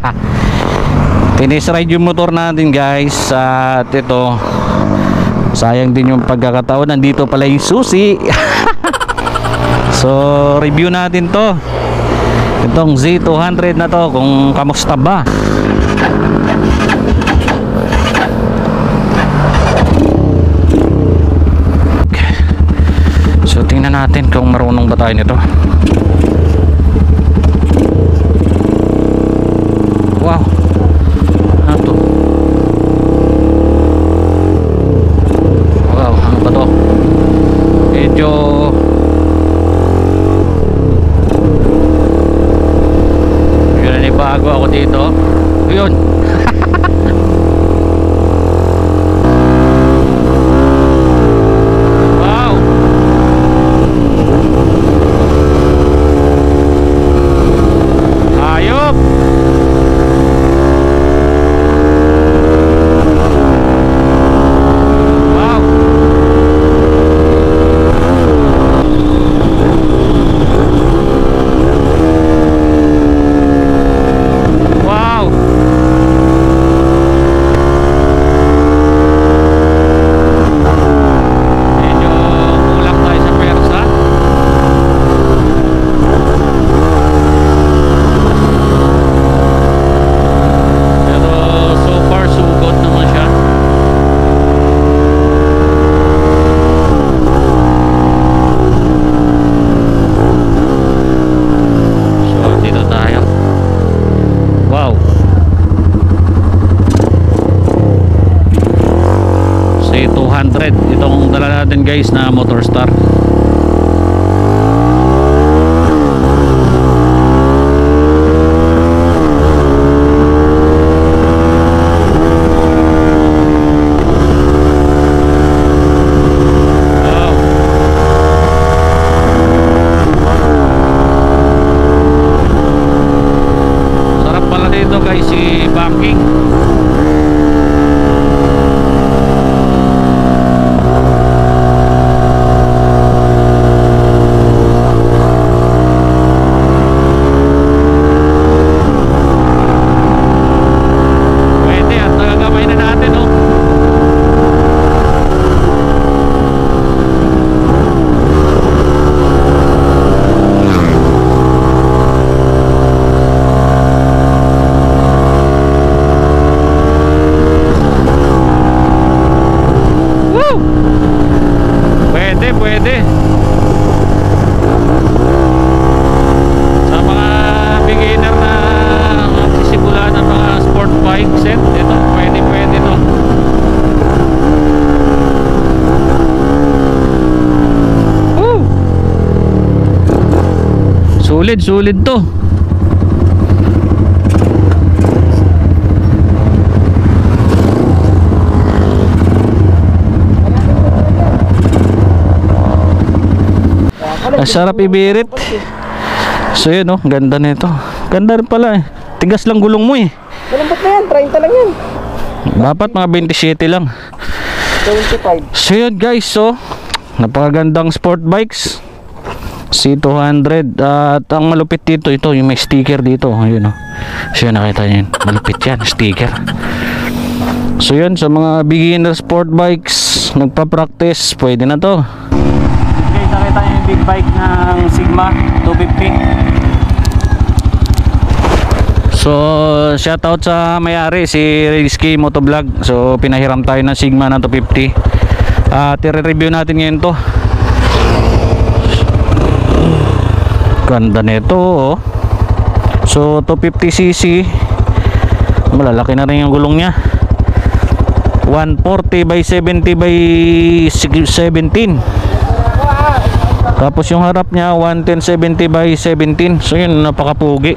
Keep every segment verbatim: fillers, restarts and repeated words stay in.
Tinis ride yung motor natin guys. At ito, sayang din yung pagkakataon, nandito pala yung susi. So review natin to, itong Z two hundred na to, kung kamusta ba. So tingnan natin kung marunong ba tayo nito. Wow, ano to? Wow, ano ba to? Medyo yun, bago ako dito. Yun. Wow. Ayop. Wow. Wow. Medyo kulang tayo sa persa. Pero so far so good naman siya. So dito tayo. Wow. C two hundred itong dala natin guys na Motorstar. Wow. Sarap pala dito guys si banking. Pwede at nagagamay na natin oh. Woo! Pwede, pwede. Sa mga beginner na nagsisimula ng mga sport bike set, ito, pwede, pwede to. Woo! Sulit, sulit to. Ang sarap ibirit. So yun oh, ganda nito. Ganda rin pala eh. Tigas lang gulong mo eh. Malambot na yan, thirty lang yan. Dapat mga twenty-seven lang. twenty-five. So yun guys, so napakagandang sport bikes C two hundred. At ang malupit dito, ito yung may sticker dito. Ayun oh. So yun, nakita nyo yun. Malupit yan, sticker. So yun, sa mga beginner sport bikes, nagpa-practice, pwede na to. Guys, nakita nyo yung big bike ng Sigma two fifty. So shoutout sa may-ari, si Rizky Motovlog. So pinahiram tayo ng Sigma na two fifty. At uh, i-review natin ngayon to. Ganda nito oh. So two fifty c c, malalaki na rin yung gulong nya. One forty by seventy by seventeen. Tapos yung harap nya one ten seventy by seventeen. So yun, napakapugi.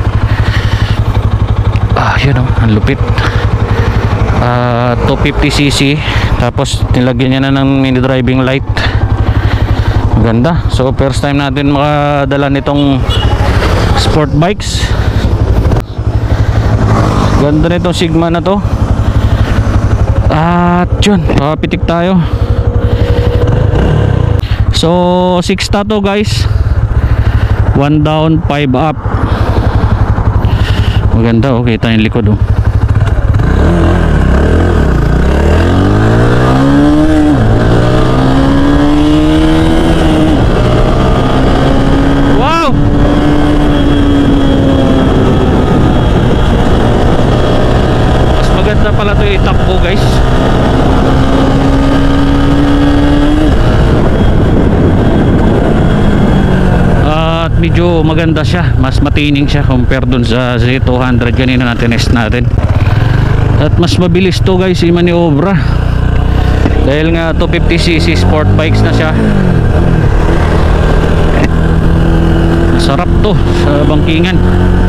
Ah, yun oh, ang lupit. uh, two fifty c c. Tapos nilagyan niya na ng mini driving light. Ganda. So first time natin makadala nitong sport bikes. Ganda nitong Sigma na to. At yun, papitik tayo. So six ta to guys. One down, five up. Maganda oh, kita yung likod oh. Wow! Mas maganda pala ito itakbo guys. At medyo maganda siya, mas matining siya compare dun sa Z two hundred kanina na tinest natin. At mas mabilis to guys i-maniobra dahil nga two fifty c c sport bikes na siya. Sarap to sa bangkingan.